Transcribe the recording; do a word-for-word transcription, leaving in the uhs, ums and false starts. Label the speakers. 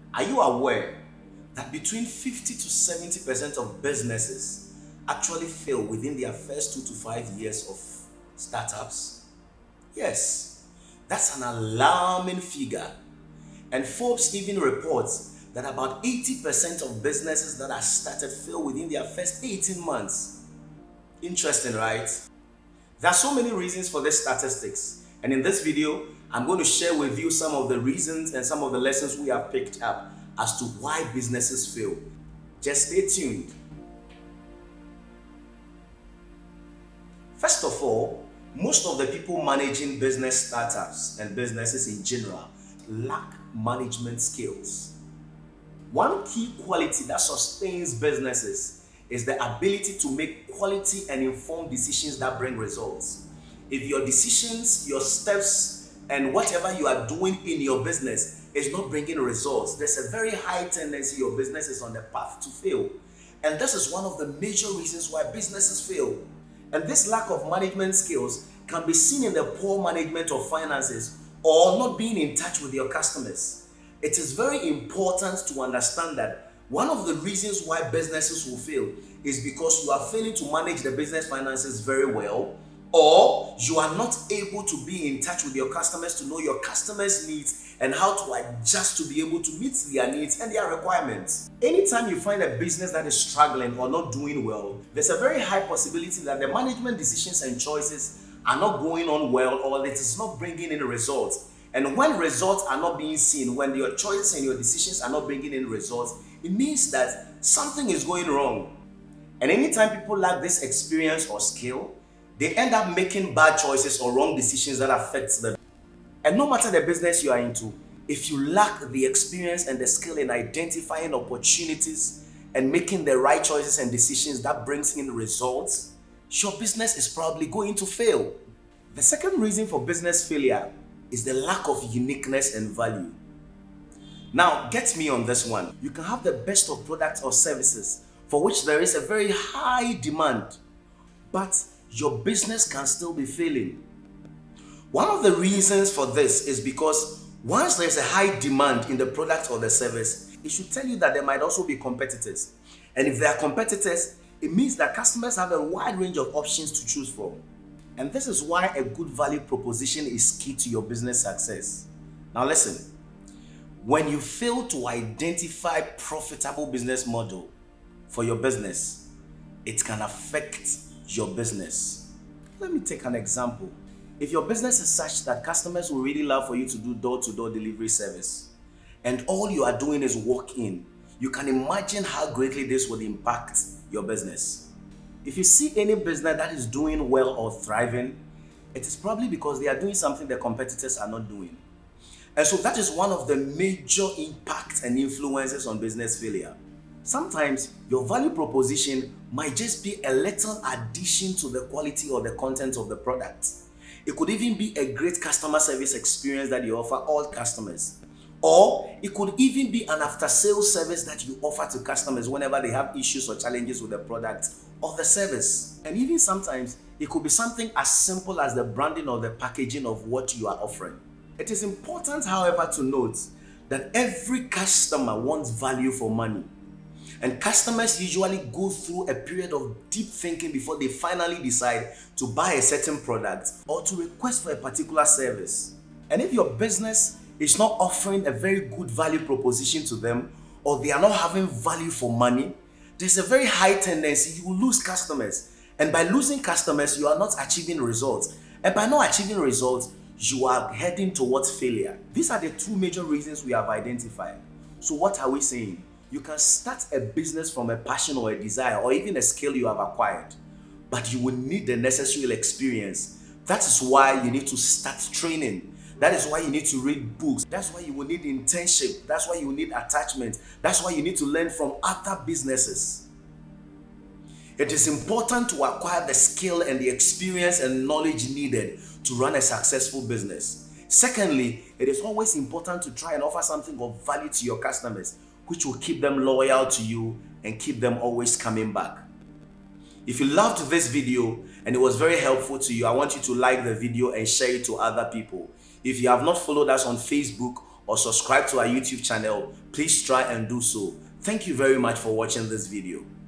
Speaker 1: Are you aware that between fifty to seventy percent of businesses actually fail within their first two to five years of startups? Yes, that's an alarming figure. And Forbes even reports that about eighty percent of businesses that are started fail within their first eighteen months. Interesting, right? There are so many reasons for these statistics, and in this video, I'm going to share with you some of the reasons and some of the lessons we have picked up as to why businesses fail. Just stay tuned. First of all, most of the people managing business startups and businesses in general lack management skills. One key quality that sustains businesses is the ability to make quality and informed decisions that bring results. If your decisions, your steps, and whatever you are doing in your business is not bringing results, there's a very high tendency your business is on the path to fail. And this is one of the major reasons why businesses fail. And this lack of management skills can be seen in the poor management of finances or not being in touch with your customers. It is very important to understand that one of the reasons why businesses will fail is because you are failing to manage the business finances very well, or you are not able to be in touch with your customers to know your customers' needs and how to adjust to be able to meet their needs and their requirements. Anytime you find a business that is struggling or not doing well, there's a very high possibility that the management decisions and choices are not going on well, or it is not bringing in results. And when results are not being seen, when your choices and your decisions are not bringing in results, it means that something is going wrong. And anytime people lack this experience or skill, they end up making bad choices or wrong decisions that affect them. And no matter the business you are into, if you lack the experience and the skill in identifying opportunities and making the right choices and decisions that brings in results, your business is probably going to fail. The second reason for business failure is the lack of uniqueness and value. Now, get me on this one. You can have the best of products or services for which there is a very high demand, but your business can still be failing. One of the reasons for this is because once there's a high demand in the product or the service, it should tell you that there might also be competitors. And if there are competitors, it means that customers have a wide range of options to choose from. And this is why a good value proposition is key to your business success. Now listen, when you fail to identify profitable business model for your business, it can affect your business. Let me take an example. If your business is such that customers will really love for you to do door-to-door delivery service, and all you are doing is walk in, you can imagine how greatly this would impact your business. If you see any business that is doing well or thriving, it is probably because they are doing something the competitors are not doing. And so that is one of the major impacts and influences on business failure. Sometimes your value proposition might just be a little addition to the quality or the content of the product. It could even be a great customer service experience that you offer all customers. Or it could even be an after-sales service that you offer to customers whenever they have issues or challenges with the product or the service. And even sometimes it could be something as simple as the branding or the packaging of what you are offering. It is important, however, to note that every customer wants value for money. And customers usually go through a period of deep thinking before they finally decide to buy a certain product or to request for a particular service. And if your business is not offering a very good value proposition to them, or they are not having value for money, there's a very high tendency you will lose customers. And by losing customers, you are not achieving results. And by not achieving results, you are heading towards failure. These are the two major reasons we have identified. So what are we saying? You can start a business from a passion or a desire or even a skill you have acquired, but you will need the necessary experience. That is why you need to start training. That is why you need to read books. That's why you will need internship. That's why you will need attachment. That's why you need to learn from other businesses. It is important to acquire the skill and the experience and knowledge needed to run a successful business. Secondly, it is always important to try and offer something of value to your customers, which will keep them loyal to you and keep them always coming back. If you loved this video and it was very helpful to you, I want you to like the video and share it to other people. If you have not followed us on Facebook or subscribe to our YouTube channel, please try and do so. Thank you very much for watching this video.